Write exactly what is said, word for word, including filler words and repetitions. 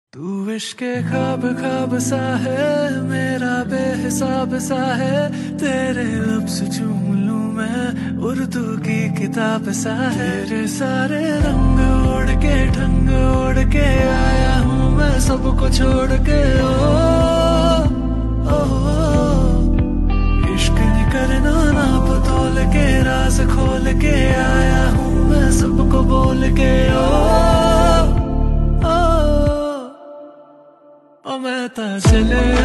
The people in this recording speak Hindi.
तू इश्क ख्वाब ख्वाब सा है, मेरा बेहिसाब सा है। तेरे लफ्ज़ चूम लूं मैं, उर्दू की किताब सा है। तेरे सारे रंग ओढ़ के ढंग ओढ़ के आया हूँ मैं, सबको छोड़ के। ओ, ओ, ओ इश्क नहीं करना नाप तोल के, राज खोल के आया हूँ मैं, सबको बोल के। ओ, ओ, ओ मैं ता चले